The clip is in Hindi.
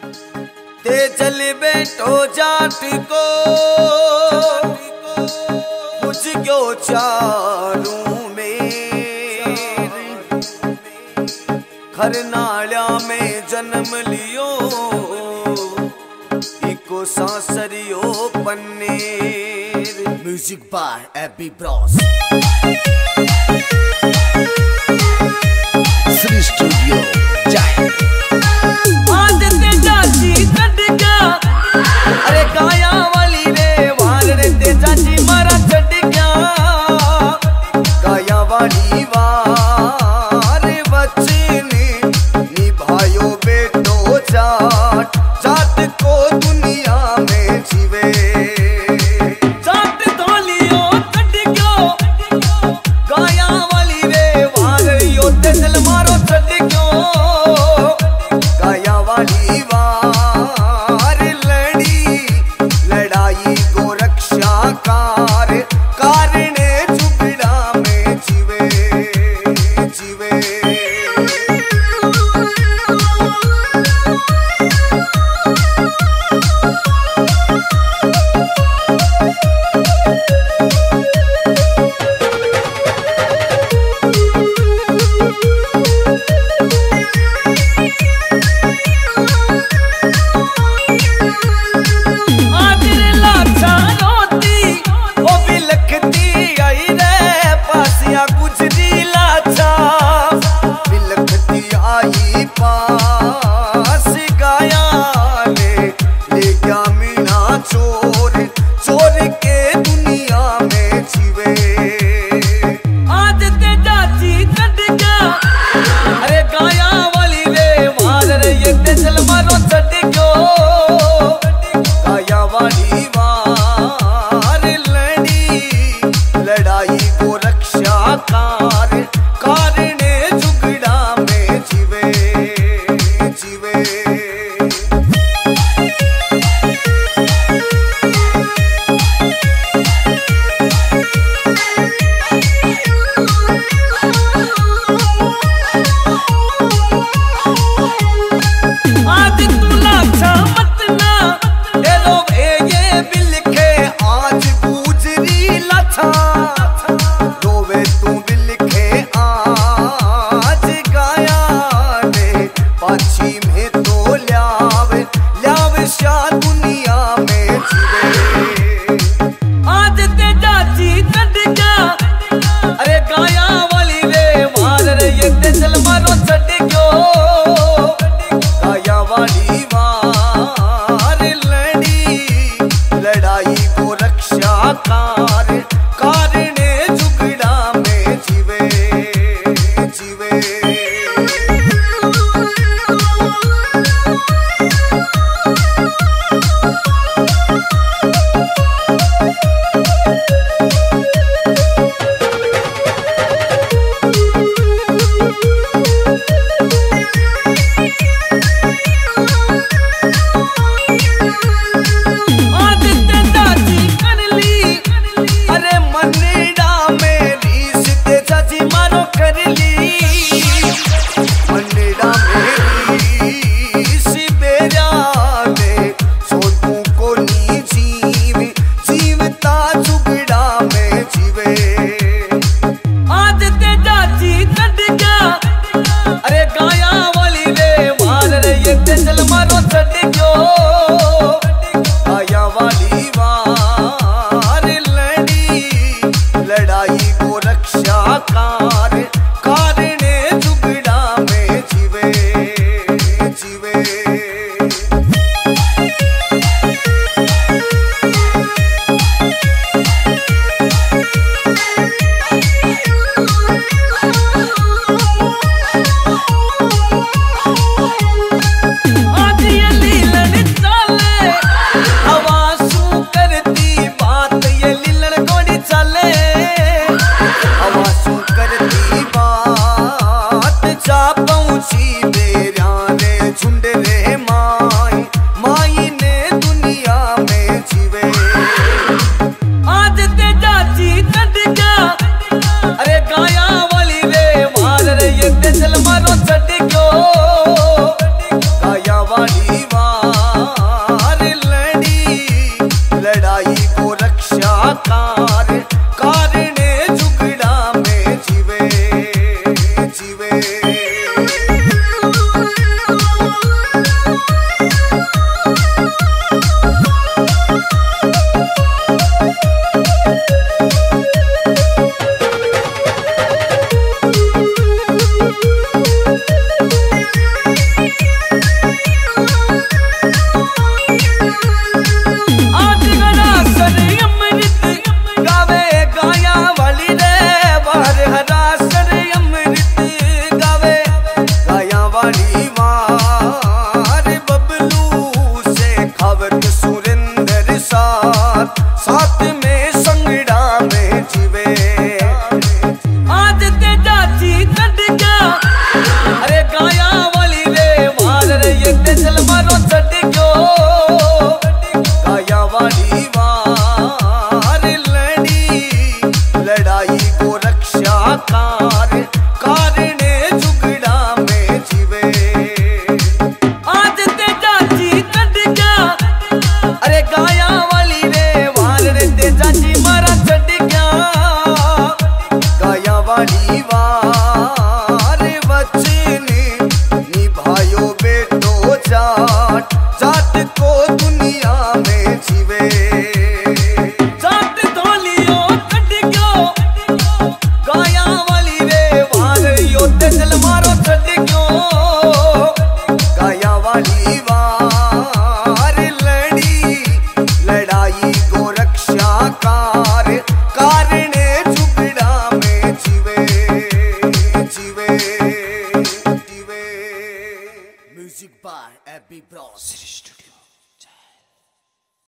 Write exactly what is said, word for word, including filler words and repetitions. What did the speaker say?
ते चल बैठो जाट को कुछ क्यों चारूं में खरनाल्या में जन्म लियो इको सांसरियो पन्नेर। Music by AB Bros Shri studio जाए। आज ते चाची कट गया अरे काया वाली रे वार रे ते चाची मारा छट गया काया वाली वार बच्चे ने निभायो बेटो जाट जाट को दुनिया में जीवे जाट धोलियो कट गयो काया वाली रे वार यो ते दिल मारो छट गयो काया वाली वार लड़ी लड़ाई को रक्षा कार कारणे झुगड़ा में जीवे जीवे। पास गाया ले ले क्या मीना चोर चोर के दुनिया में जीवे। आज ते चाची कट गया अरे गाया वाली रे मार रे ये ते चल मारो छट गयो गाया वाली वार लड़ी लड़ाई को रक्षा कार कारणे झुगड़ा में जीवे जीवे। आज तू लाचा मत ना दे दो ये भी लिखे आज गुजरी लाचा रोवे तू भी लिखे आज गाया ने पाछी में तो ल्यावे ल्यावे शाह दुनिया में जीवे। आज ते चाची कट गया अरे गाया वाली रे मार रे ये ते चल मारो छट गयो गाया वाली वार लड़ी लड़ाई को रक्षा कार कारणे झुगड़ा में जीवे जीवे। आज ते चाची कर ली अरे मनेड़ा में रीस ते चाची मारो कर ली मनेड़ा में रीस बेरा ने छोटू को नी जीव जीवता झुगड़ा में जीवे। आज ते चाची कट गया अरे गाया वाली रे मार रे ये ते चल मारो छट गयो गाया वाली वार लड़ी लड़ाई को रक्षा कार कारणे झुगड़ा में जीवे जीवे। आज ये लीलन चाले हवा सू करती बात ये लीलन कोड़ी चाले हवा सू करती कार कारणे जुगड़ा में जीवे। आज तेजा जी कट गया अरे गाया वाली रे वार रे तेजा जी मारा चढ़ गया गाया वाली वार बच्चे ने निभायो बेटो जाट जाट को दुनिया में जीवे। जाट धोलियो कट गयो गाया वाली रे वार यो तेजल मारो चढ़ गयो गाया वाली वार लड़ी लड़ाई को रक्षा कार कारणे जुगड़ा में जीवे जीवे जीवे। Music by AB Bros studio.